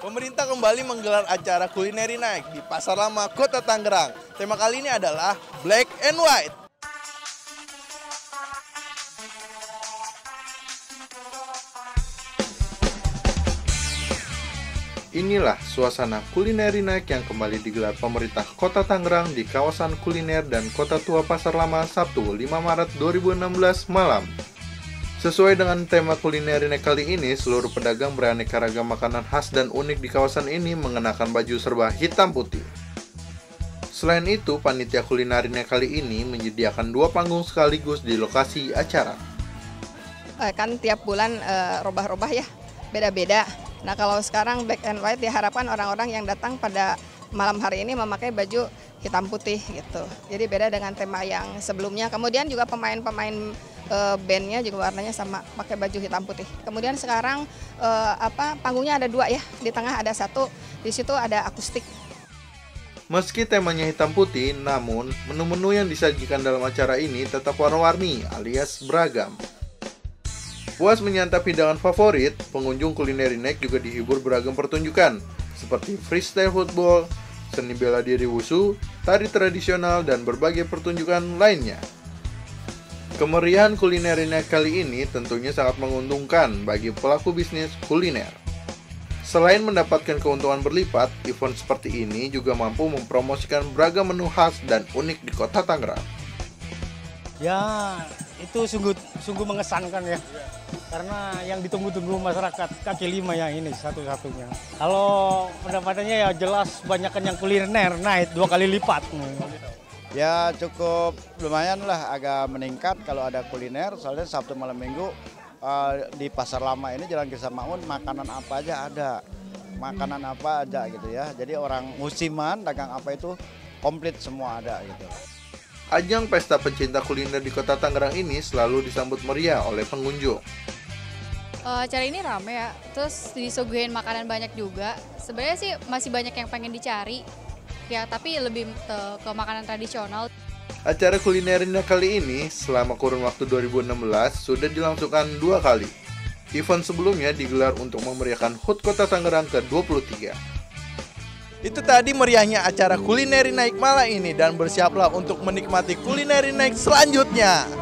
Pemerintah kembali menggelar acara Culinary Night di Pasar Lama, Kota Tangerang. Tema kali ini adalah Black and White. Inilah suasana Culinary Night yang kembali digelar pemerintah Kota Tangerang di kawasan kuliner dan Kota Tua Pasar Lama Sabtu 5 Maret 2016 malam. Sesuai dengan tema Culinary Night kali ini, seluruh pedagang beraneka ragam makanan khas dan unik di kawasan ini mengenakan baju serba hitam putih. Selain itu, panitia Culinary Night kali ini menyediakan 2 panggung sekaligus di lokasi acara. Kan tiap bulan robah-robah ya, beda-beda. Nah kalau sekarang Black and White diharapkan orang-orang yang datang pada malam hari ini memakai baju hitam putih gitu. Jadi beda dengan tema yang sebelumnya. Kemudian juga pemain-pemain bandnya juga warnanya sama, pakai baju hitam putih. Kemudian sekarang panggungnya ada 2 ya, di tengah ada 1, di situ ada akustik. Meski temanya hitam putih, namun menu-menu yang disajikan dalam acara ini tetap warna-warni alias beragam. Puas menyantap hidangan favorit, pengunjung Culinary Night juga dihibur beragam pertunjukan seperti freestyle football, seni bela diri wushu, tari tradisional, dan berbagai pertunjukan lainnya. Kemeriahan Culinary Night kali ini tentunya sangat menguntungkan bagi pelaku bisnis kuliner. Selain mendapatkan keuntungan berlipat, event seperti ini juga mampu mempromosikan beragam menu khas dan unik di Kota Tangerang. Ya, itu sungguh mengesankan ya. Karena yang ditunggu-tunggu masyarakat kaki lima ya ini satu-satunya. Kalau pendapatannya ya jelas banyakkan yang kuliner naik 2 kali lipat. Ya cukup lumayan lah, agak meningkat kalau ada kuliner. Soalnya Sabtu malam Minggu di Pasar Lama ini Jalan Kisah Maun makanan apa aja ada. Makanan apa aja gitu ya. Jadi orang musiman, dagang apa itu komplit semua ada gitu. Ajang pesta pencinta kuliner di Kota Tangerang ini selalu disambut meriah oleh pengunjung. Acara ini rame ya, terus disuguhin makanan banyak juga. Sebenarnya sih masih banyak yang pengen dicari, ya tapi lebih ke makanan tradisional. Acara Culinary Night kali ini selama kurun waktu 2016 sudah dilangsungkan 2 kali. Event sebelumnya digelar untuk memeriahkan HUT Kota Tangerang ke-23. Itu tadi meriahnya acara Culinary Night malam ini, dan bersiaplah untuk menikmati Culinary Night selanjutnya.